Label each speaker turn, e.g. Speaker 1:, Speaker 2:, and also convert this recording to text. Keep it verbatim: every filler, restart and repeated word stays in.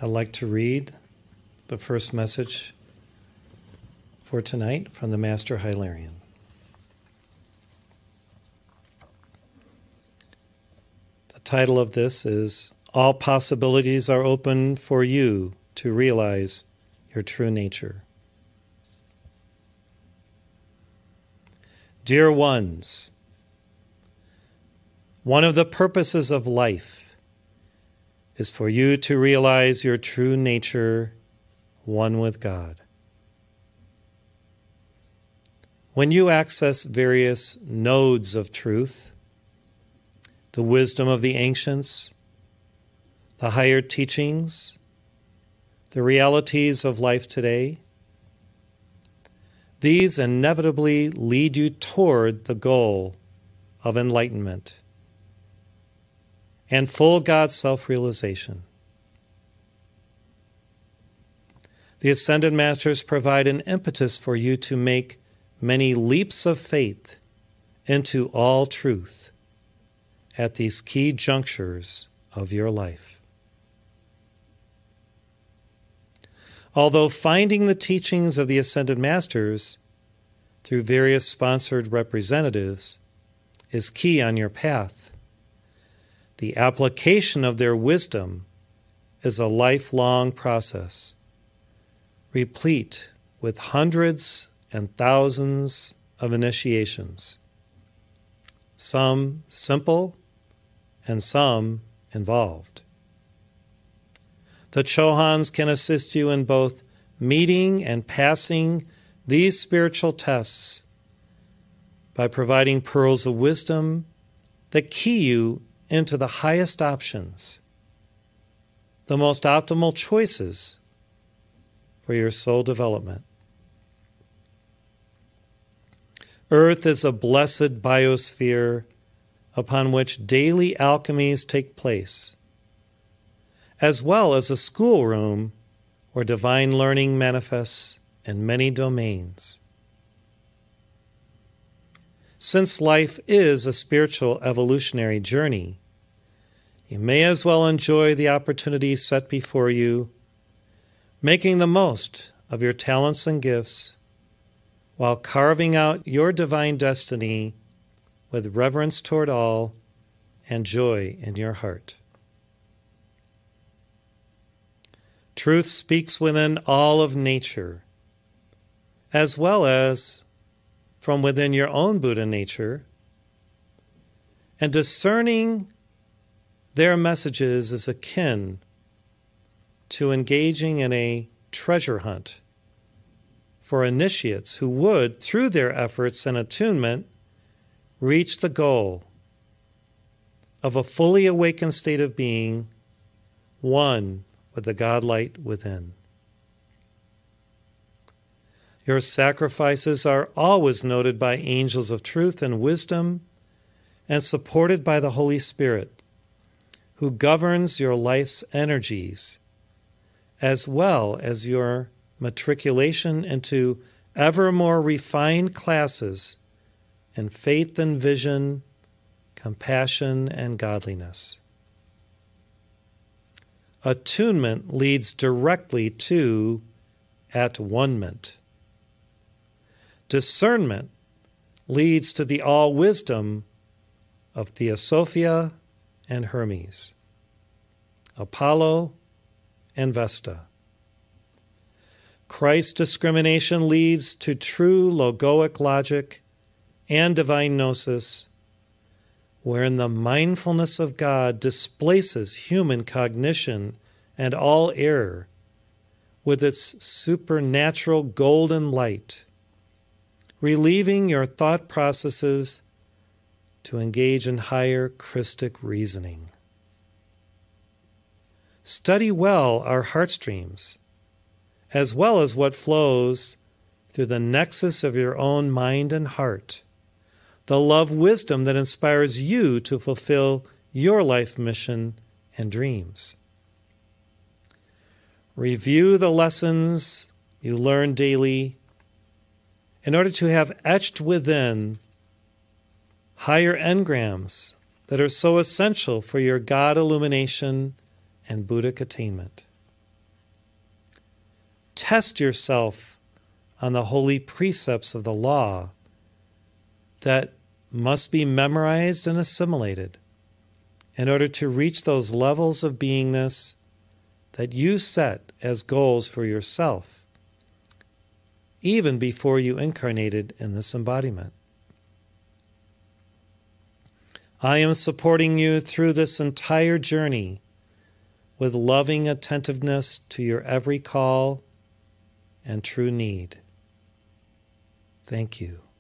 Speaker 1: I'd like to read the first message for tonight from the Master Hilarion. The title of this is, All Possibilities Are Open for You to Realize Your True Nature. Dear ones, one of the purposes of life is for you to realize your true nature, one with God. When you access various nodes of truth, the wisdom of the ancients, the higher teachings, the realities of life today, these inevitably lead you toward the goal of enlightenment and full God self-realization. The Ascended Masters provide an impetus for you to make many leaps of faith into all truth at these key junctures of your life. Although finding the teachings of the Ascended Masters through various sponsored representatives is key on your path, the application of their wisdom is a lifelong process, replete with hundreds and thousands of initiations, some simple and some involved. The Chohans can assist you in both meeting and passing these spiritual tests by providing pearls of wisdom that key you into the highest options, the most optimal choices for your soul development. Earth is a blessed biosphere upon which daily alchemies take place, as well as a schoolroom where divine learning manifests in many domains. Since life is a spiritual evolutionary journey, you may as well enjoy the opportunities set before you, making the most of your talents and gifts while carving out your divine destiny with reverence toward all and joy in your heart. Truth speaks within all of nature, as well as from within your own Buddha nature, and discerning their messages is akin to engaging in a treasure hunt for initiates who would, through their efforts and attunement, reach the goal of a fully awakened state of being, one with the God-light within. Your sacrifices are always noted by angels of truth and wisdom and supported by the Holy Spirit, who governs your life's energies, as well as your matriculation into ever more refined classes in faith and vision, compassion and godliness. Attunement leads directly to at-one-ment. Discernment leads to the all-wisdom of Theosophia and Hermes, Apollo and Vesta. Christ's discrimination leads to true logoic logic and divine gnosis, wherein the mindfulness of God displaces human cognition and all error with its supernatural golden light, relieving your thought processes to engage in higher Christic reasoning. Study well our heartstreams, as well as what flows through the nexus of your own mind and heart, the love wisdom that inspires you to fulfill your life mission and dreams. Review the lessons you learn daily in order to have etched within higher engrams that are so essential for your God illumination and Buddhic attainment. test yourself on the holy precepts of the law that must be memorized and assimilated in order to reach those levels of beingness that you set as goals for yourself, even before you incarnated in this embodiment. I am supporting you through this entire journey with loving attentiveness to your every call and true need. Thank you.